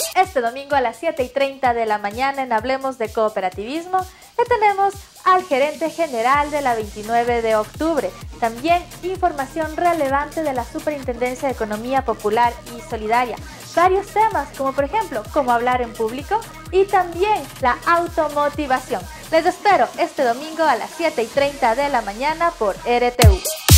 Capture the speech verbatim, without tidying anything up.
Este domingo a las siete y treinta de la mañana en Hablemos de Cooperativismo le tenemos al gerente general de la veintinueve de octubre. También información relevante de la Superintendencia de Economía Popular y Solidaria. Varios temas como por ejemplo cómo hablar en público y también la automotivación. Les espero este domingo a las siete y treinta de la mañana por R T U.